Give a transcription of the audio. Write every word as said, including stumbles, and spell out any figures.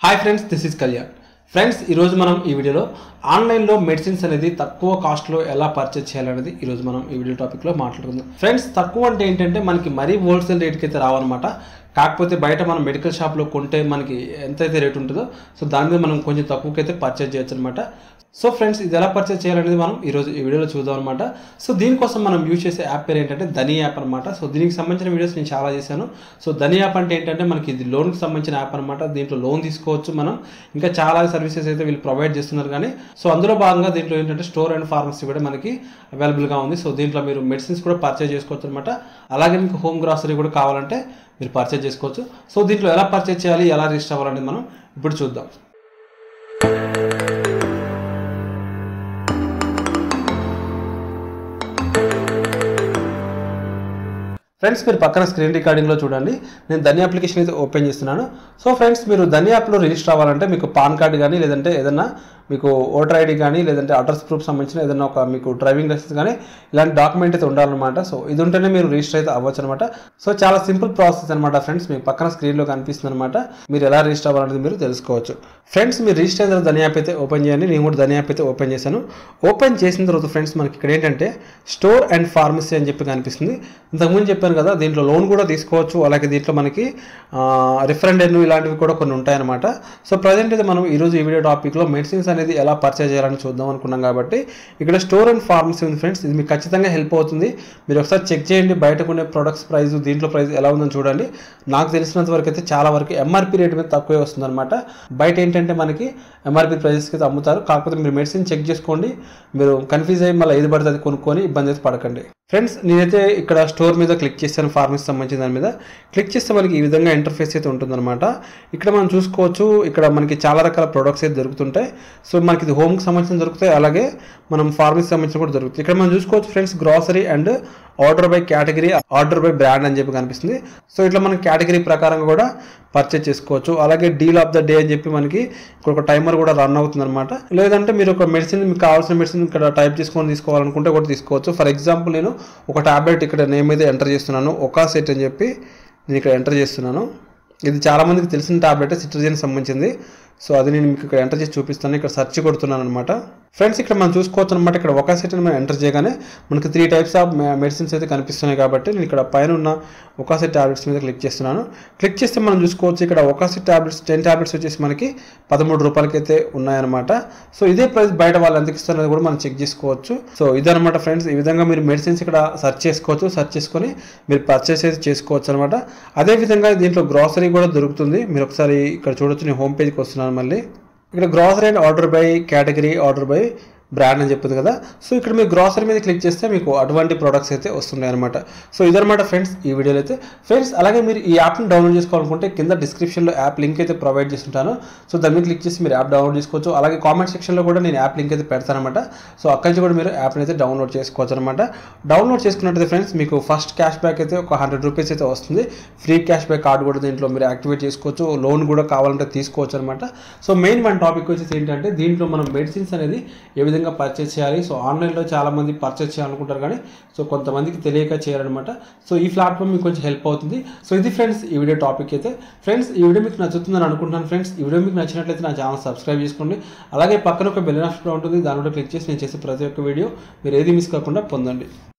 Hi friends, this is Kalyan. Friends, ఈరోజు మనం ఈ వీడియోలో ఆన్లైన్లో మెడిసిన్స్ అనేది తక్కువ కాస్ట్లో ఎలా పర్చేజ్ చేయాలనేది ఈరోజు మనం ఈ వీడియో టాపిక్లో మాట్లాడుకుందాం. ఫ్రెండ్స్, తక్కువ అంటే ఏంటంటే మనకి మరీ హోల్సేల్ రేట్కి అయితే రావన్నమాట. కాకపోతే బయట మనం మెడికల్ షాప్లో కొంటే మనకి ఎంతైతే రేట్ ఉంటుందో సో దాని మీద మనం కొంచెం తక్కువకి అయితే పర్చేజ్ చేయొచ్చు అనమాట. సో ఫ్రెండ్స్, ఇది ఎలా పర్చేజ్ చేయాలనేది మనం ఈరోజు ఈ వీడియోలో చూద్దాం అనమాట. సో దీనికోసం మనం యూజ్ చేసే యాప్ పేరు ఏంటంటే ధనీ యాప్ అనమాట. సో దీనికి సంబంధించిన వీడియోస్ నేను చాలా చేశాను. సో ధనీ యాప్ అంటే ఏంటంటే మనకి ఇది లోన్కి సంబంధించిన యాప్ అనమాట. దీంట్లో లోన్ తీసుకోవచ్చు మనం. ఇంకా చాలా సర్వీసెస్ అయితే వీళ్ళు ప్రొవైడ్ చేస్తున్నారు. కానీ సో అందులో భాగంగా దీంట్లో ఏంటంటే స్టోర్ అండ్ ఫార్మసీ కూడా మనకి అవైలబుల్గా ఉంది. సో దీంట్లో మీరు మెడిసిన్స్ కూడా పర్చేజ్ చేసుకోవచ్చు అనమాట. అలాగే మీకు హోమ్ గ్రాసరీ కూడా కావాలంటే మీరు పర్చేజ్ చేసుకోవచ్చు. సో దీంట్లో ఎలా పర్చేజ్ చేయాలి, ఎలా రిజిస్టర్ అవ్వాలనేది మనం ఇప్పుడు చూద్దాం. ఫ్రెండ్స్, మీరు పక్కన స్క్రీన్ రికార్డింగ్లో చూడండి. నేను ధనీ అప్లికేషన్ అయితే ఓపెన్ చేస్తున్నాను. సో ఫ్రెండ్స్, మీరు ధనీ యాప్లో రిజిస్టర్ అవ్వాలంటే మీకు పాన్ కార్డు కానీ లేదంటే ఏదన్నా మీకు ఓటర్ ఐడి కానీ లేదంటే అడ్రస్ ప్రూఫ్ సంబంధించిన ఏదైనా ఒక మీకు డ్రైవింగ్ లైసెన్స్ కానీ ఇలాంటి డాక్యుమెంట్ అయితే ఉండాలన్నమాట. సో ఇది ఉంటేనే మీరు రిజిస్టర్ అయితే అవ్వచ్చు అనమాట. సో చాలా సింపుల్ ప్రాసెస్ అనమాట ఫ్రెండ్స్. మీకు పక్కన స్క్రీన్లో కనిపిస్తుంది అనమాట. మీరు ఎలా రిజిస్టర్ అవ్వాలనేది మీరు తెలుసుకోవచ్చు. ఫ్రెండ్స్, మీరు రిజిస్టర్ అయిన తర్వాత ధనీ యాప్ అయితే ఓపెన్ చేయండి. నేను కూడా ధనీ యాప్ అయితే ఓపెన్ చేశాను. ఓపెన్ చేసిన తర్వాత ఫ్రెండ్స్, మనకి ఇక్కడ ఏంటంటే స్టోర్ అండ్ ఫార్మసీ అని చెప్పి కనిపిస్తుంది. ఇంతకుముందు చెప్పాను కదా, దీంట్లో లోన్ కూడా తీసుకోవచ్చు. అలాగే దీంట్లో మనకి రిఫరెండెన్ ఇలాంటివి కూడా కొన్ని ఉంటాయన్నమాట. సో ప్రజెంట్ అయితే మనం ఈరోజు ఈ వీడియో టాపిక్లో మెడిసిన్స్ అనేది ఎలా పర్చేజ్ చేయాలని చూద్దాం అనుకున్నాం కాబట్టి ఇక్కడ స్టోర్ అండ్ ఫార్మసీ ఉంది ఫ్రెండ్స్. ఇది మీకు ఖచ్చితంగా హెల్ప్ అవుతుంది. మీరు ఒకసారి చెక్ చేయండి, బయటకు ఉండే ప్రొడక్ట్స్ ప్రైస్ దీంట్లో ప్రైస్ ఎలా ఉందని చూడండి. నాకు తెలిసినంత వరకు అయితే చాలా వరకు ఎంఆర్పీ రేట్ మీద తక్కువే వస్తుంది అనమాట. బయట ఏంటంటే మనకి ఎంఆర్పీ ప్రైజెస్కి అయితే అమ్ముతారు. కాకపోతే మీరు మెడిసిన్ చెక్ చేసుకోండి. మీరు కన్ఫ్యూజ్ అయ్యి మళ్ళీ ఏది పడితే అది కొనుక్కొని ఇబ్బంది అయితే పడకండి. ఫ్రెండ్స్, నేనైతే ఇక్కడ స్టోర్ మీద క్లిక్ చేశాను. ఫార్మసీ సంబంధించిన దాని మీద క్లిక్ చేస్తే మనకి ఈ విధంగా ఇంటర్ఫేస్ అయితే ఉంటుందన్నమాట. ఇక్కడ మనం చూసుకోవచ్చు, ఇక్కడ మనకి చాలా రకాల ప్రొడక్ట్స్ అయితే దొరుకుతుంటాయి. సో మనకి ఇది హోమ్కి సంబంధించిన దొరుకుతాయి, అలాగే మనం ఫార్మసీ సంబంధించిన కూడా దొరుకుతాయి. ఇక్కడ మనం చూసుకోవచ్చు friends, grocery and order by category, order by brand అని చెప్పి కనిపిస్తుంది. సో ఇట్లా మనం కేటగిరీ ప్రకారంగా కూడా పర్చేజ్ చేసుకోవచ్చు. అలాగే డీల్ ఆఫ్ ద డే అని చెప్పి మనకి ఇక్కడ ఒక టైమర్ కూడా రన్ అవుతుంది అనమాట. లేదంటే మీరు ఒక మెడిసిన్, మీకు కావాల్సిన మెడిసిన్ ఇక్కడ టైప్ చేసుకొని తీసుకోవాలనుకుంటే కూడా తీసుకోవచ్చు. ఫర్ ఎగ్జాంపుల్, నేను ఒక టాబ్లెట్ ఇక్కడ నేమ్ అయితే ఎంటర్ చేస్తున్నాను, ఒకాసెట్ అని చెప్పి నేను ఇక్కడ ఎంటర్ చేస్తున్నాను. ఇది చాలామందికి తెలిసిన టాబ్లెట్, సిట్రజిన్ సంబంధించింది. సో అది నేను మీకు ఇక్కడ ఎంటర్ చేసి చూపిస్తాను. ఇక్కడ సెర్చ్ కొడుతున్నాను అనమాట. ఫ్రెండ్స్, ఇక్కడ మనం చూసుకోవచ్చు అనమాట. ఇక్కడ ఒక సెట్ మనం ఎంటర్ చేయగానే మనకి త్రీ టైప్స్ ఆఫ్ మెడిసిన్స్ అయితే కనిపిస్తున్నాయి. కాబట్టి నేను ఇక్కడ పైన ఉన్న ఒక సెట్ టాబ్లెట్స్ మీద క్లిక్ చేస్తున్నాను. క్లిక్ చేస్తే మనం చూసుకోవచ్చు, ఇక్కడ ఒక సెట్ టాబ్లెట్స్ టెన్ టాబ్లెట్స్ వచ్చేసి మనకి పదమూడు రూపాయలకి అయితే ఉన్నాయన్నమాట. సో ఇదే ప్రైస్ బయట వాళ్ళు ఎంత ఇస్తున్నది కూడా మనం చెక్ చేసుకోవచ్చు. సో ఇదనమాట ఫ్రెండ్స్. ఈ విధంగా మీరు మెడిసిన్స్ ఇక్కడ సెర్చ్ చేసుకోవచ్చు. సెర్చ్ చేసుకొని మీరు పర్చేస్ అయితే చేసుకోవచ్చు అనమాట. అదేవిధంగా దీంట్లో గ్రాసరీ కూడా దొరుకుతుంది. మీరు ఒకసారి ఇక్కడ చూడొచ్చు. నేను హోమ్ పేజ్కి వస్తున్నాను. మళ్ళీ ఇక్కడ grocery and order by category, order by brand అని చెప్పింది కదా. సో ఇక్కడ మీరు గ్రాసరీ మీద క్లిక్ చేస్తే మీకు అటువంటి ప్రొడక్ట్స్ అయితే వస్తున్నాయి అనమాట. సో ఇదనమాట ఫ్రెండ్స్ ఈ వీడియోలో అయితే. ఫ్రెండ్స్, అలాగే మీరు ఈ యాప్ని డౌన్లోడ్ చేసుకోవాలనుకుంటే కింద డిస్క్రిప్షన్లో యాప్ లింక్ అయితే ప్రొవైడ్ చేస్తుంటాను. సో దాని మీద క్లిక్ చేసి మీరు యాప్ డౌన్లోడ్ చేసుకోవచ్చు. అలాగే కామెంట్ సెక్షన్లో కూడా నేను యాప్ లింక్ అయితే పెడతాను అనమాట. సో అక్కడి నుంచి కూడా మీరు యాప్ని అయితే డౌన్లోడ్ చేసుకోవచ్చు అనమాట. డౌన్లోడ్ చేసుకున్నట్టయితే ఫ్రెండ్స్, మీకు ఫస్ట్ క్యాష్ బ్యాక్ అయితే ఒక హండ్రెడ్ రూపీస్ అయితే వస్తుంది. ఫ్రీ క్యాష్ బ్యాక్ కార్డు కూడా దీంట్లో మీరు యాక్టివేట్ చేసుకోవచ్చు. లోన్ కూడా కావాలంటే తీసుకోవచ్చు అనమాట. సో మెయిన్ మన టాపిక్ వచ్చేసి ఏంటంటే దీంట్లో మనం మెడిసిన్స్ అనేది ఏ విధంగా పర్చేస్ చేయాలి. సో ఆన్లైన్లో చాలామంది పర్చేస్ చేయాలనుకుంటారు, కానీ సో కొంతమందికి తెలియక చేయాలన్నమాట. సో ఈ ప్లాట్ఫామ్ మీకు కొంచెం హెల్ప్ అవుతుంది. సో ఇది ఫ్రెండ్స్ ఈ వీడియో టాపిక్ అయితే. ఫ్రెండ్స్, ఈ వీడియో మీకు నచ్చుతుందని అనుకుంటున్నాను. ఫ్రెండ్స్, ఈ వీడియో మీకు నచ్చినట్లయితే నా ఛానల్ సబ్స్క్రైబ్ చేసుకోండి. అలాగే పక్కన ఒక బెల్ ఆప్షన్ ఉంటుంది, దాని కూడా క్లిక్ చేసి నేను చేసే ప్రతి ఒక్క వీడియో మీరు ఏది మిస్ కాకుండా పొందండి.